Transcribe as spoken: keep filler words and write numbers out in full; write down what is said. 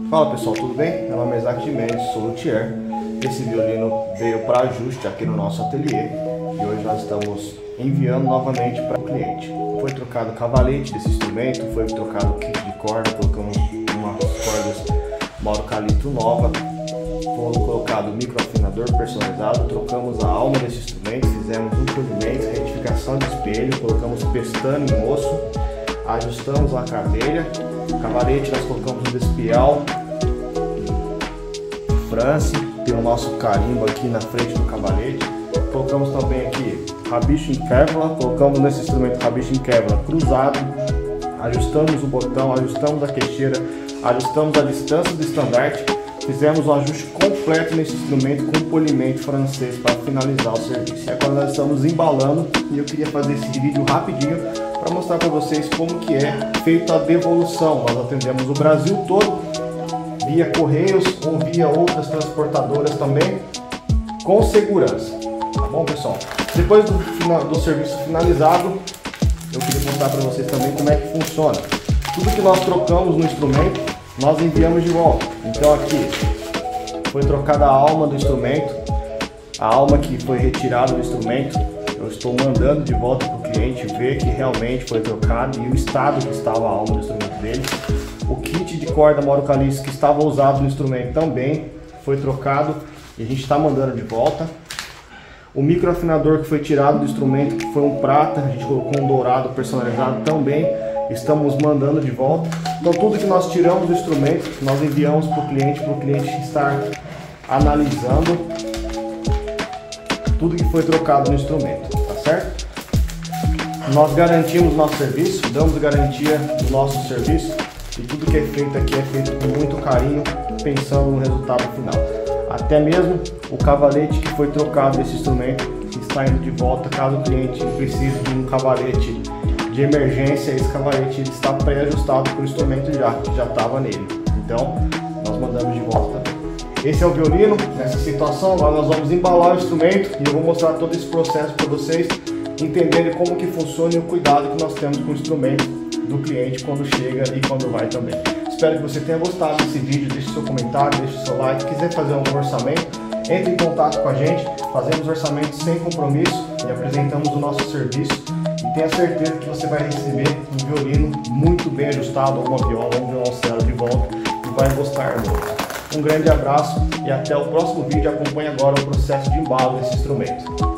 Fala pessoal, tudo bem? Meu nome é Isaac Mendes, sou luthier. Esse violino veio para ajuste aqui no nosso ateliê e hoje nós estamos enviando novamente para o cliente. Foi trocado o cavalete desse instrumento, foi trocado o kit de corda, colocamos umas cordas Mauro Calito nova, foi colocado o microafinador personalizado, trocamos a alma desse instrumento, fizemos um polimento, retificação de espelho, colocamos pestana em osso, ajustamos a cadeira, cavalete nós colocamos um despial France, tem o nosso carimbo aqui na frente do cavalete, colocamos também aqui rabicho em Kevlar, colocamos nesse instrumento rabicho em Kevlar cruzado, ajustamos o botão, ajustamos a queixeira, ajustamos a distância do estandarte, fizemos o ajuste completo nesse instrumento com polimento francês para finalizar o serviço. E agora nós estamos embalando e eu queria fazer esse vídeo rapidinho para mostrar para vocês como que é feita a devolução. Nós atendemos o Brasil todo, via Correios ou via outras transportadoras também, com segurança. Tá bom, pessoal? Depois do, final, do serviço finalizado, eu queria mostrar para vocês também como é que funciona. Tudo que nós trocamos no instrumento, nós enviamos de volta. Então aqui foi trocada a alma do instrumento, a alma que foi retirada do instrumento, eu estou mandando de volta para o cliente ver que realmente foi trocado e o estado que estava a alma do instrumento dele. O kit de corda Mauro Calito que estava usado no instrumento também foi trocado e a gente está mandando de volta. O microafinador que foi tirado do instrumento, que foi um prata, a gente colocou um dourado personalizado também, estamos mandando de volta. Então tudo que nós tiramos do instrumento, nós enviamos para o cliente, para o cliente estar analisando tudo que foi trocado no instrumento, tá certo? Nós garantimos nosso serviço, damos garantia do nosso serviço e tudo que é feito aqui é feito com muito carinho, pensando no resultado final. Até mesmo o cavalete que foi trocado desse instrumento está indo de volta caso o cliente precise de um cavalete de emergência. Esse cavalete ele está pré-ajustado para o instrumento já, que já estava nele. Então, nós mandamos de volta também. Esse é o violino, nessa situação. Agora nós vamos embalar o instrumento e eu vou mostrar todo esse processo para vocês entenderem como que funciona e o cuidado que nós temos com o instrumento do cliente quando chega e quando vai também. Espero que você tenha gostado desse vídeo, deixe seu comentário, deixe seu like. Se quiser fazer algum orçamento, entre em contato com a gente, fazemos orçamentos sem compromisso e apresentamos o nosso serviço. E tenha certeza que você vai receber um violino muito bem ajustado, ou uma viola, ou um violoncelo de volta e vai gostar muito. Um grande abraço e até o próximo vídeo. Acompanhe agora o processo de embalo desse instrumento.